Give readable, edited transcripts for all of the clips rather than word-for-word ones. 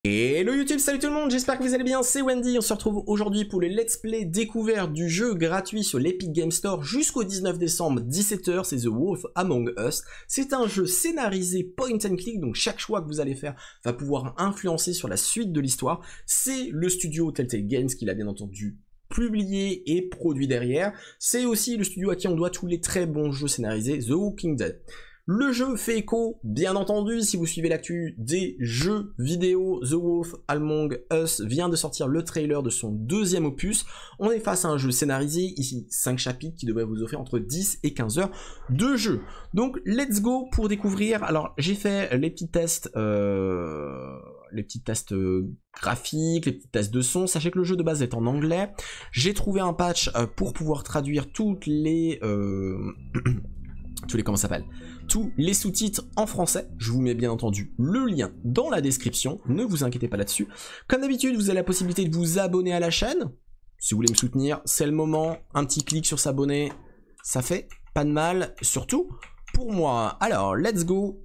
Hello YouTube, salut tout le monde, j'espère que vous allez bien, c'est Wendy, on se retrouve aujourd'hui pour le let's play découverte du jeu gratuit sur l'Epic Game Store jusqu'au 19 décembre 17h, c'est The Wolf Among Us. C'est un jeu scénarisé point and click, donc chaque choix que vous allez faire va pouvoir influencer sur la suite de l'histoire. C'est le studio Telltale Games qui l'a bien entendu publié et produit derrière. C'est aussi le studio à qui on doit tous les très bons jeux scénarisés, The Walking Dead. Le jeu fait écho, bien entendu, si vous suivez l'actu des jeux vidéo. The Wolf Among Us vient de sortir le trailer de son deuxième opus. On est face à un jeu scénarisé, ici 5 chapitres qui devraient vous offrir entre 10 et 15 heures de jeu. Donc let's go pour découvrir. Alors j'ai fait les petits tests graphiques, les petits tests de son. Sachez que le jeu de base est en anglais. J'ai trouvé un patch pour pouvoir traduire toutes les... tous les sous-titres en français. Je vous mets bien entendu le lien dans la description, ne vous inquiétez pas là-dessus. Comme d'habitude, vous avez la possibilité de vous abonner à la chaîne. Si vous voulez me soutenir, c'est le moment. Un petit clic sur s'abonner, ça fait pas de mal, surtout pour moi. Alors, let's go.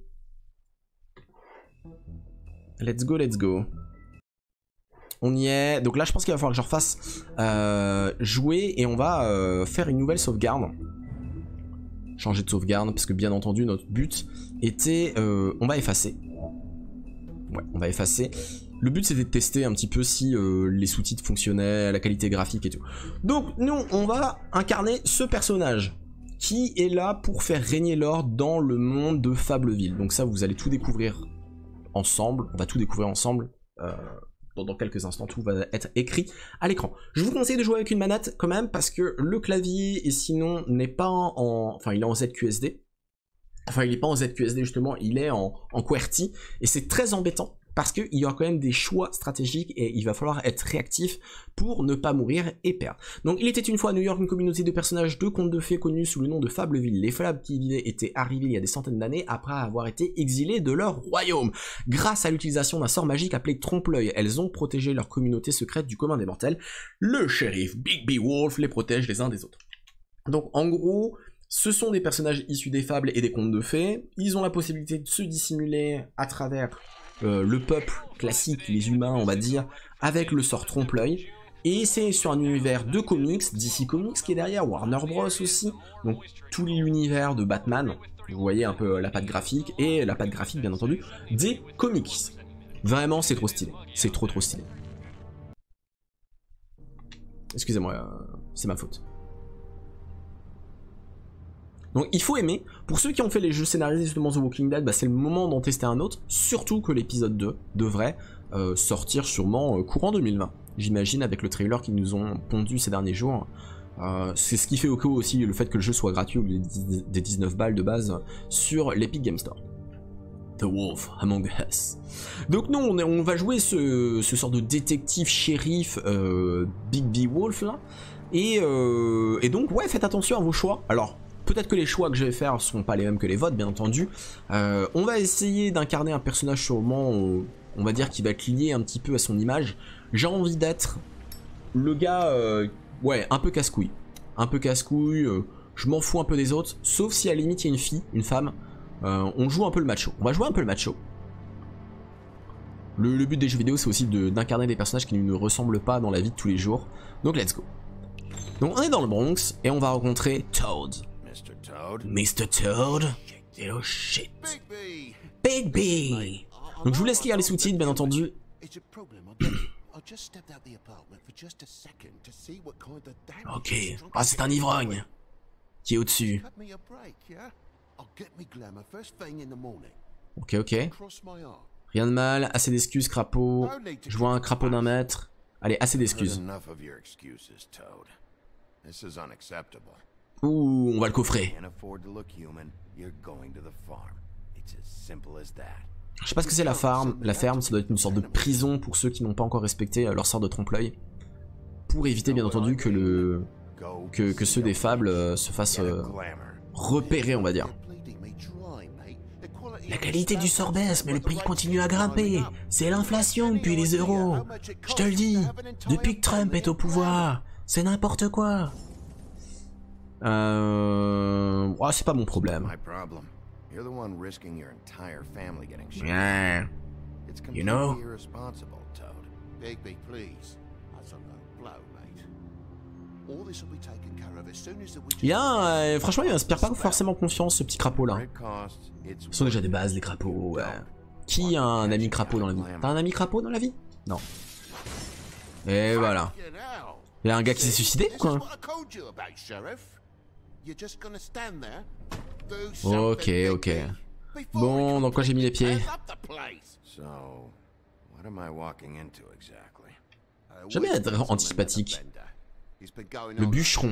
Let's go, let's go. On y est. Donc là, je pense qu'il va falloir que je refasse jouer et on va faire une nouvelle sauvegarde. Changer de sauvegarde, parce que bien entendu notre but était... on va effacer. Ouais, on va effacer. Le but c'était de tester un petit peu si les sous-titres fonctionnaient, la qualité graphique et tout. Donc nous, on va incarner ce personnage qui est là pour faire régner l'ordre dans le monde de Fableville. Donc ça, vous allez tout découvrir ensemble. On va tout découvrir ensemble. Dans quelques instants, tout va être écrit à l'écran. Je vous conseille de jouer avec une manette quand même parce que le clavier et sinon n'est pas en... Enfin, il est en ZQSD. Enfin, il n'est pas en ZQSD justement, il est en QWERTY et c'est très embêtant parce qu'il y aura quand même des choix stratégiques et il va falloir être réactif pour ne pas mourir et perdre. Donc, il était une fois à New York une communauté de personnages de contes de fées connus sous le nom de Fableville. Les Fables qui y vivaient étaient arrivés il y a des centaines d'années après avoir été exilés de leur royaume. Grâce à l'utilisation d'un sort magique appelé Trompe-l'œil, elles ont protégé leur communauté secrète du commun des mortels. Le shérif Big B Wolf les protège les uns des autres. Donc, en gros... Ce sont des personnages issus des fables et des contes de fées. Ils ont la possibilité de se dissimuler à travers le peuple classique, les humains on va dire, avec le sort trompe-l'œil. Et c'est sur un univers de comics, DC Comics qui est derrière, Warner Bros aussi. Donc tout l'univers de Batman, vous voyez un peu la patte graphique, et la patte graphique bien entendu, des comics. Vraiment c'est trop stylé, c'est trop stylé. Excusez-moi, c'est ma faute. Donc il faut aimer, pour ceux qui ont fait les jeux scénarisés justement The Walking Dead, bah, c'est le moment d'en tester un autre, surtout que l'épisode 2 devrait sortir sûrement courant 2020, j'imagine avec le trailer qu'ils nous ont pondu ces derniers jours. C'est ce qui fait écho aussi le fait que le jeu soit gratuit au lieu des 19 balles de base sur l'Epic Game Store. The Wolf Among Us. Donc nous on va jouer ce sort de détective shérif Big B Wolf là, et donc ouais, faites attention à vos choix. Alors peut-être que les choix que je vais faire ne seront pas les mêmes que les vôtres, bien entendu. On va essayer d'incarner un personnage sûrement, on va dire, qui va être lié un petit peu à son image. J'ai envie d'être le gars, ouais, un peu casse-couille. Un peu casse-couille, je m'en fous un peu des autres, sauf si à la limite il y a une fille, une femme. On joue un peu le macho. On va jouer un peu le macho. Le but des jeux vidéo, c'est aussi d'incarner des personnages qui ne nous ressemblent pas dans la vie de tous les jours. Donc let's go. Donc on est dans le Bronx et on va rencontrer Toad. Mr. Toad? Oh shit. Big B. Donc je vous laisse lire les sous-titres, bien entendu. Ok. Ah, c'est un ivrogne qui est au-dessus. Ok, ok. Rien de mal, assez d'excuses, crapaud. Je vois un crapaud d'un mètre. Allez, assez d'excuses. Ouh, on va le coffrer. Je sais pas ce que c'est la ferme. La ferme, ça doit être une sorte de prison pour ceux qui n'ont pas encore respecté leur sort de trompe-l'œil. Pour éviter, bien entendu, que ceux des fables se fassent repérer, on va dire. La qualité du sort baisse, mais le prix continue à grimper. C'est l'inflation depuis les euros. Je te le dis, depuis que Trump est au pouvoir, c'est n'importe quoi. Oh, c'est pas mon problème. You know? Franchement, il m'inspire pas forcément confiance, ce petit crapaud là. Ils sont déjà des bases, les crapauds. Ouais. Qui a un ami crapaud dans la vie? T'as un ami crapaud dans la vie? Non. Et voilà. Il y a un gars qui s'est suicidé ou quoi? Ok, ok. Bon, dans quoi j'ai mis les pieds? Jamais être antipathique. Le bûcheron.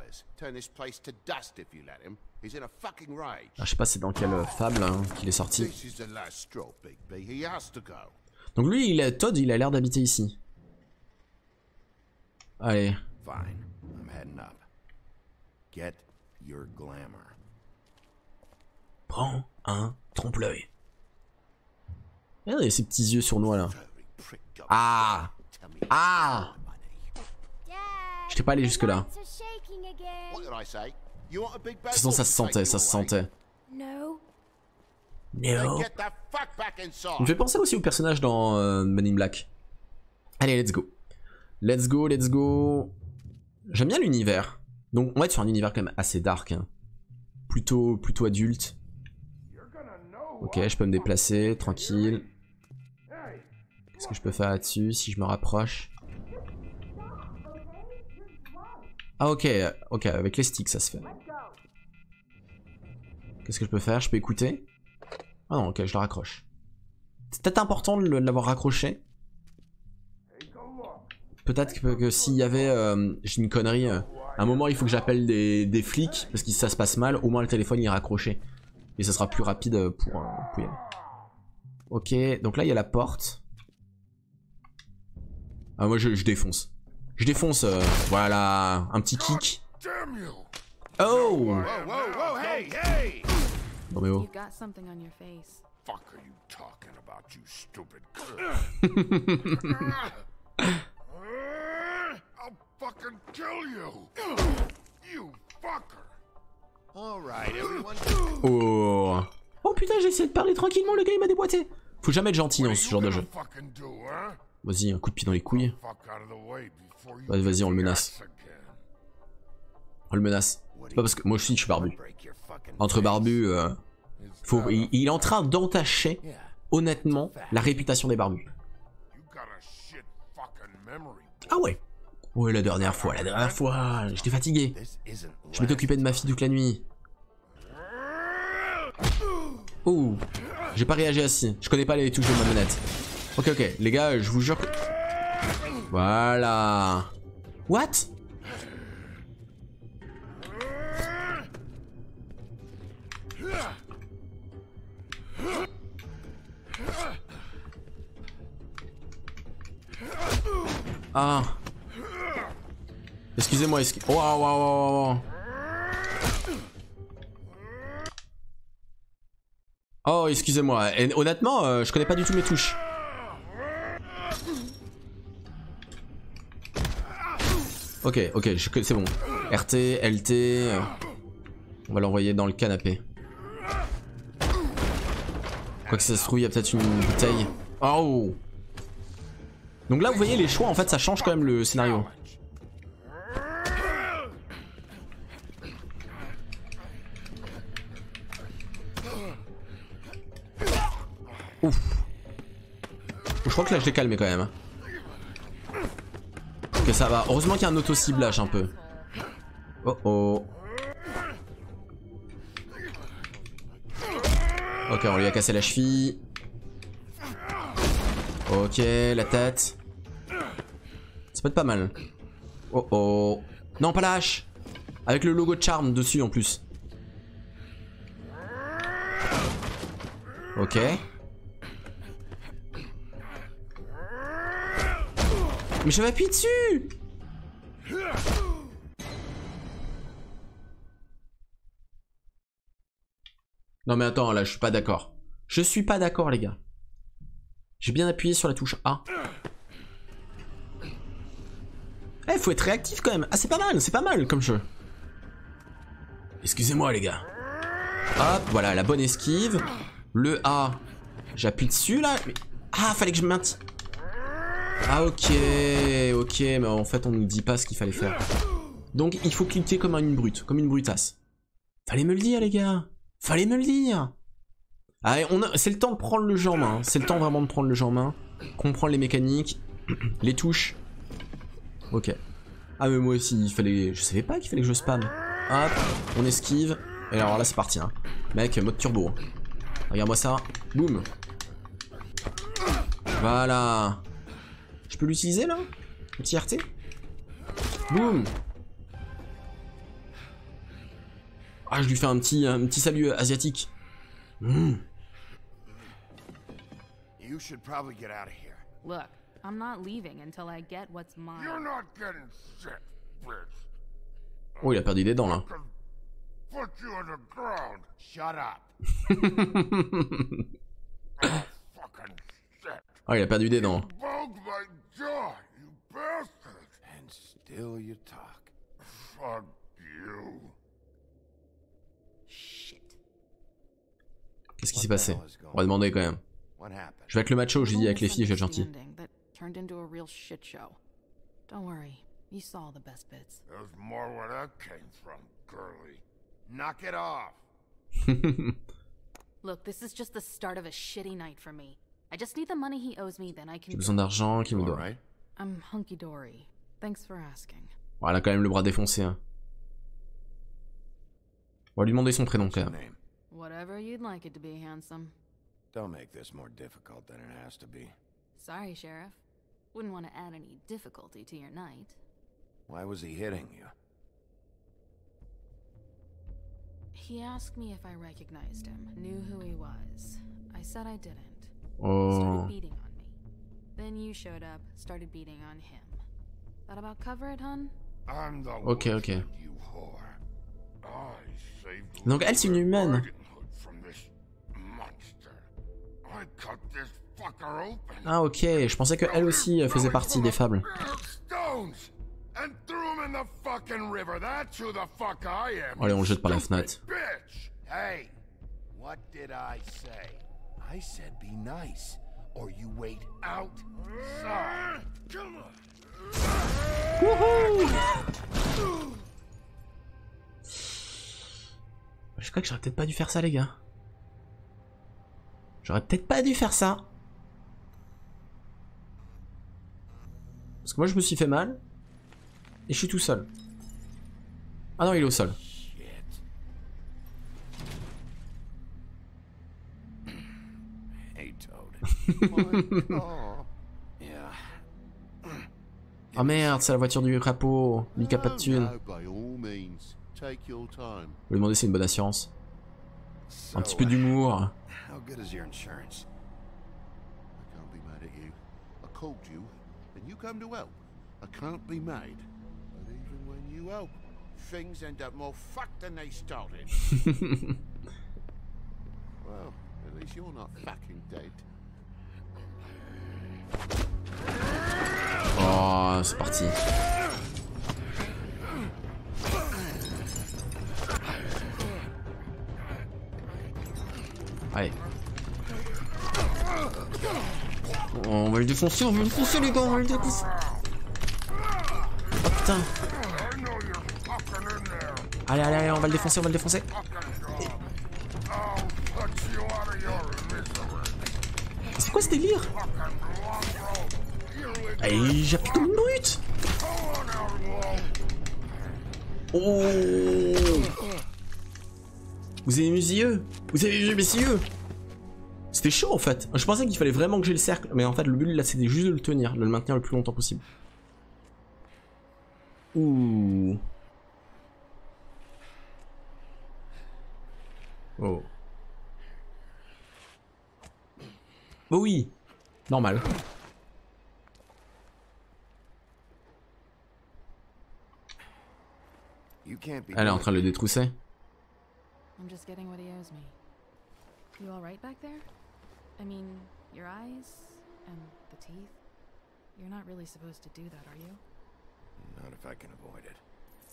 Ah, je sais pas c'est dans quelle fable hein, qu'il est sorti. Donc lui, Todd, il a l'air d'habiter ici. Allez. Prends un trompe-l'œil. Regardez ces petits yeux sournois là. Ah! Ah! Je t'ai pas allé jusque là. De toute façon ça se sentait, ça se sentait. No. Il me fait penser aussi au personnage dans Men in Black. Allez, let's go. Let's go, let's go. J'aime bien l'univers. Donc on va être sur un univers quand même assez dark. Hein. Plutôt adulte. Ok, je peux me déplacer, tranquille. Qu'est-ce que je peux faire là-dessus si je me rapproche? Ah ok, ok, avec les sticks ça se fait. Qu'est-ce que je peux faire? Je peux écouter? Ah non, ok, je le raccroche. C'est peut-être important de l'avoir raccroché. Peut-être que s'il y avait, j'ai une connerie, à un moment il faut que j'appelle des flics, parce que si ça se passe mal, au moins le téléphone il est raccroché. Et ça sera plus rapide pour y aller. Ok, donc là il y a la porte. Ah moi je défonce. Je défonce, voilà, un petit kick. Oh! Bon mais oh. Oh. Oh putain, j'ai essayé de parler tranquillement, le gars il m'a déboîté. Faut jamais être gentil dans ce genre de jeu. Vas-y, un coup de pied dans les couilles. Vas-y, on le menace. On le menace. C'est pas parce que moi aussi je suis barbu. Entre barbus, il est en train d'entacher, honnêtement, la réputation des barbus. Ah ouais. Ouais, la dernière fois, j'étais fatigué. Je m'étais occupé de ma fille toute la nuit. Ouh, j'ai pas réagi assis. Je connais pas les touches de ma manette. Ok, ok, les gars, je vous jure que... Voilà. What? Ah. Excusez-moi, oh, wow. Oh, excusez-moi. Honnêtement, je connais pas du tout mes touches. Ok, c'est bon. RT, LT. On va l'envoyer dans le canapé. Quoi que ça se trouve, il y a peut-être une bouteille. Oh! Donc là, vous voyez, les choix, en fait, ça change quand même le scénario. Ouf. Je crois que là, je l'ai calmé quand même. Ok, ça va. Heureusement qu'il y a un auto-ciblage un peu. Oh oh. Ok, on lui a cassé la cheville. Ok, la tête. Ça peut être pas mal. Oh oh. Non, pas la hache. Avec le logo de Charm dessus en plus. Ok. Mais j'avais appuyé dessus. Non mais attends, là je suis pas d'accord. Je suis pas d'accord les gars. J'ai bien appuyé sur la touche A. Eh, faut être réactif quand même. Ah, c'est pas mal comme jeu. Excusez-moi les gars. Hop, voilà, la bonne esquive. Le A, j'appuie dessus là. Ah, fallait que je maintienne. Ah, ok, ok, mais en fait, on nous dit pas ce qu'il fallait faire. Donc, il faut cliquer comme une brute, comme une brutasse. Fallait me le dire, les gars. Fallait me le dire. Allez, c'est le temps de prendre le jeu en main. Hein. C'est le temps vraiment de prendre le jeu en main. Comprendre les mécaniques, les touches. Ok. Ah, mais moi aussi, il fallait. Je savais pas qu'il fallait que je spam. Hop, on esquive. Et alors là, c'est parti. Hein. Mec, mode turbo. Hein. Regarde-moi ça. Boum. Voilà. Je peux l'utiliser là? Le petit RT? Boum. Ah, je lui fais un petit salut asiatique. Mmh. You should probably get out of here. Look, I'm not leaving until I get what's mine. You're not getting shit, bitch. Oh, il a perdu des dents là. Put you on the ground. Shut up. Fucking shit. Oh, il a perdu des dents. Broke my jaw, you bastard. And still you talk. Fuck you. Shit. Qu'est-ce qui s'est passé? On va demander quand même. Je vais avec le macho, j'ai dit avec les filles, je vais être gentil. Turned into a real shit show. Don't worry, you saw the best bits. There's more where that came from, girly. Knock it off. Look, this is just the start of a shitty night for me. I just need the money he owes me, then I can. J'ai besoin d'argent, qu'il me doit. I'm hunky dory. Thanks for asking. Bon, elle a quand même le bras défoncé. Hein. On va lui demander son prénom quand même. Whatever you'd like it to be, handsome. Don't make this more difficult than it has to be. Sorry, Sheriff. Wouldn't want to add any difficulty to your night. Why was he hitting you? He asked me if I recognized him, knew who he was. I said I didn't. Oh. Started beating on me. Then you showed up, started beating on him. That about cover it, hun? I'm the Ok, ok. you whore. I saved Donc elle c'est une humaine. from this monster. I cut this fucker open. Ah ok, je pensais que elle aussi faisait partie des fables. Stones and threw him in the fucking river. That's who the fuck I am. Allez, on le jette par la fenêtre. Bitch. Hey, what did I say? I said be nice, or you wait outside. Come on. Je crois que j'aurais peut-être pas dû faire ça les gars. J'aurais peut-être pas dû faire ça. Parce que moi je me suis fait mal. Et je suis tout seul. Ah non, il est au sol. Hey, Toad. Ah merde, c'est la voiture du crapaud. Lui qui a pas de thune. Je vais lui demander si c'est une bonne assurance. Un petit peu d'humour. How good is your insurance? I can't be mad at you. I called you, and you come to help. I can't be mad. But even when you help, things end up more fucked than they started. Well, at least you're not fucking dead. Oh, c'est parti. Allez. On va le défoncer, les gars, on va le défoncer. Oh putain. Allez, allez, allez, on va le défoncer, on va le défoncer. C'est quoi ce délire? Allez, j'appuie comme une brute. Oh. Vous avez vu mes yeux? Vous avez vu mes yeux? C'était chaud en fait. Je pensais qu'il fallait vraiment que j'ai le cercle. Mais en fait le but là c'était juste de le tenir. De le maintenir le plus longtemps possible. Ouh. Oh. Oh oui. Normal. Elle est en train de le détrousser. I'm just getting what he owes me. You all right back there? I mean, your eyes and the teeth. You're not really supposed to do that, are you? Not if I can avoid it.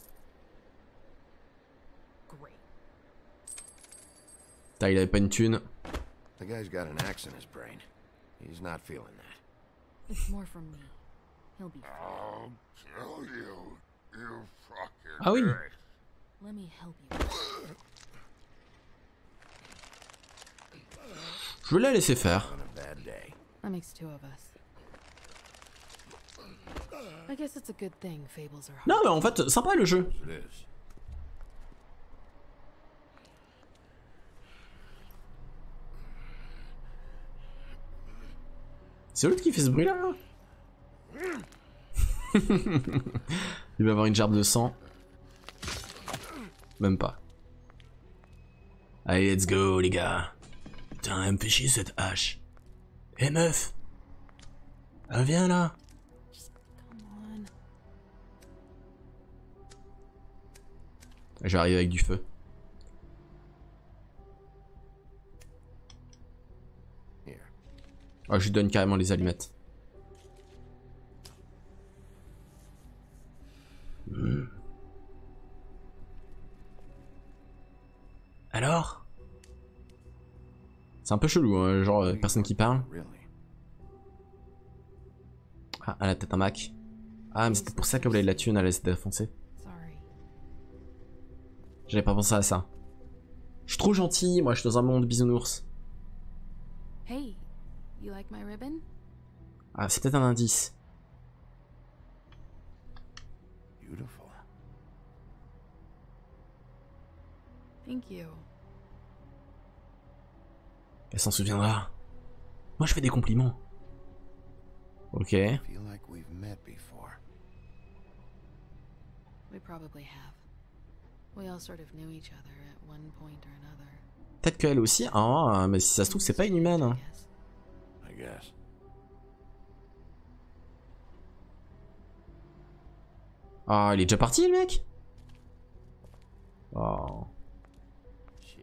Great. Putain, il avait pas une thune. The guy's got an axe in his brain. He's not feeling that. It's more from me. He'll be fine. I'll kill you, you fucking Ah oui. bitch. Let me help you. Je vais la laisser faire. On a bad day. That makes two of us. I guess it's a good thing fables are hard. Non, mais en fait, sympa le jeu. It is. C'est l'autre qui fait ce bruit là. Il va avoir une gerbe de sang. Même pas. Allez, let's go les gars. Putain, elle me fait chier cette hache. Eh meuf. Ah, viens là. Come on. Je vais arriver avec du feu. Here. Ah, je lui donne carrément les allumettes. Alors? C'est un peu chelou, hein, genre personne qui parle. Really? Ah, elle a peut-être un Mac. Ah, mais c'était pour ça qu'elle voulait de la thune, elle allait se défoncer. Sorry. J'avais pas pensé à ça. Je suis trop gentil, moi je suis dans un monde bisounours. Hey, you like my ribbon? Ah, c'est peut-être un indice. Beautiful. Thank you. Elle s'en souviendra. Moi je fais des compliments. Ok. I feel like we've met before. We probably have. We all sort of knew each other at one point or another. Peut-être qu'elle aussi. Ah, mais si ça se trouve, c'est pas une humaine. Hein. I guess. Ah, il est déjà parti le mec? Oh. Shit.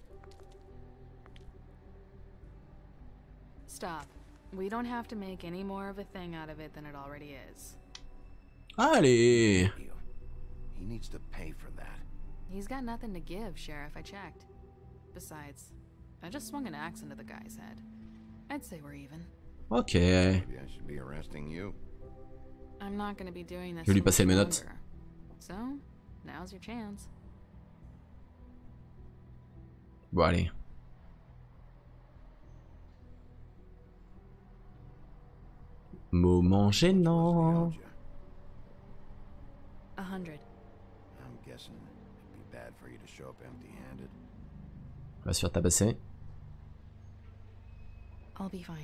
Stop. We don't have to make any more of a thing out of it than it already is. Allez. Deal. He needs to pay for that. He's got nothing to give, Sheriff, I checked. Besides, I just swung an axe into the guy's head. I'd say we're even. Ok. Maybe I should be arresting you. I'm not gonna be doing this Je vais lui too passer much les menottes. longer. So, now's your chance. Bon, allez. Moment gênant. 100. I'm guessing it'd be bad for you to show up empty-handed. On va se faire tabasser. I'll be fine.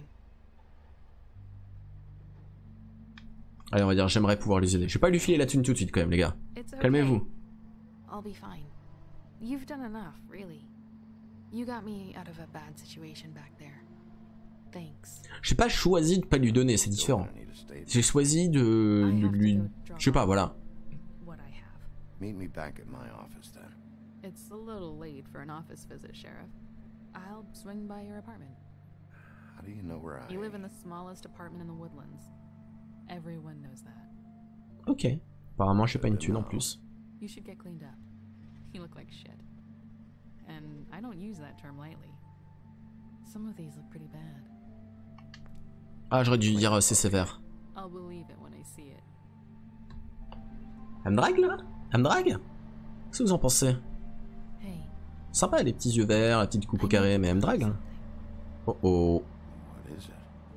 Allez, on va dire j'aimerais pouvoir les aider. Je vais pas lui filer la thune tout de suite quand même les gars. It's okay. Calmez-vous. I'll be fine. You've done enough, really. You got me out of a bad situation back there. Thanks. J'ai pas choisi de pas lui donner, c'est différent. Gonna need a statement. J'ai choisi de I have to lui... go drop Je sais pas, off voilà. What I have. Meet me back at my office then. It's a little late for an office visit, Sheriff. I'll swing by your apartment. How do you know where I You live in the smallest apartment in the Woodlands. Everyone knows that. Ok. Apparemment, je fais pas une thune en plus. You should get cleaned up. You look like shit. And I don't use that term lightly. Some of these look pretty bad. Ah, j'aurais dû dire c'est sévère. I'll believe it when I see it. Elle me drague là? Elle me drague? Qu'est-ce que vous en pensez? Hey. Sympa les petits yeux verts, la petite coupe au carré, mais elle me drague. Hein. Oh oh. What is it?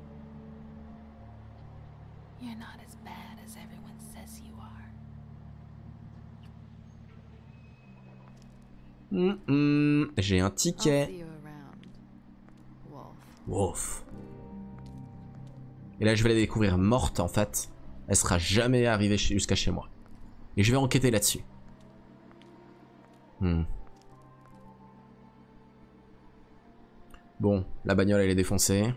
You're not as bad as everyone says you are. J'ai un I'll ticket. see you around, Wolf. Wouf. Et là, je vais la découvrir morte en fait. Elle sera jamais arrivée jusqu'à chez moi. Et je vais enquêter là-dessus. Bon, la bagnole elle est défoncée.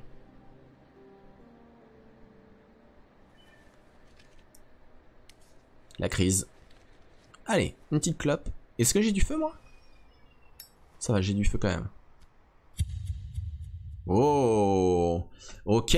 La crise. Allez, une petite clope. Est-ce que j'ai du feu moi? Ça va, j'ai du feu quand même. Oh, ok.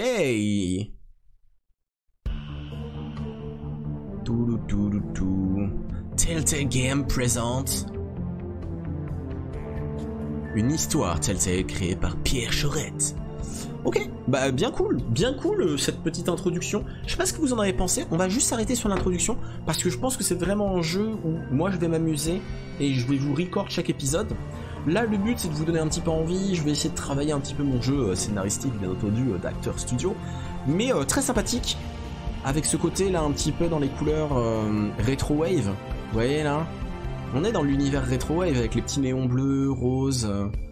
Telltale Game présente une histoire Telltale créée par Pierre Chorette. Ok, bah bien cool cette petite introduction. Je sais pas ce que vous en avez pensé, on va juste s'arrêter sur l'introduction parce que je pense que c'est vraiment un jeu où moi je vais m'amuser et je vais vous record chaque épisode. Là le but c'est de vous donner un petit peu envie, je vais essayer de travailler un petit peu mon jeu scénaristique bien entendu d'Acteur Studio, mais très sympathique avec ce côté là un petit peu dans les couleurs rétro wave, vous voyez là, on est dans l'univers rétro wave avec les petits néons bleus, roses.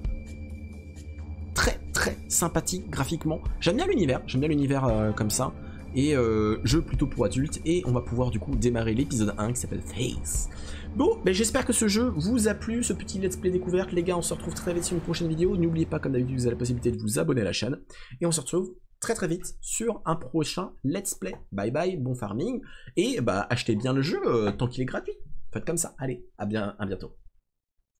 Très sympathique graphiquement. J'aime bien l'univers comme ça. Et jeu plutôt pour adultes. Et on va pouvoir du coup démarrer l'épisode 1 qui s'appelle Face. Bon, ben j'espère que ce jeu vous a plu, ce petit let's play découverte. Les gars, on se retrouve très vite sur une prochaine vidéo. N'oubliez pas, comme d'habitude, vous avez la possibilité de vous abonner à la chaîne. Et on se retrouve très vite sur un prochain let's play. Bye bye, bon farming. Et bah achetez bien le jeu tant qu'il est gratuit. Faites comme ça. Allez, à bientôt.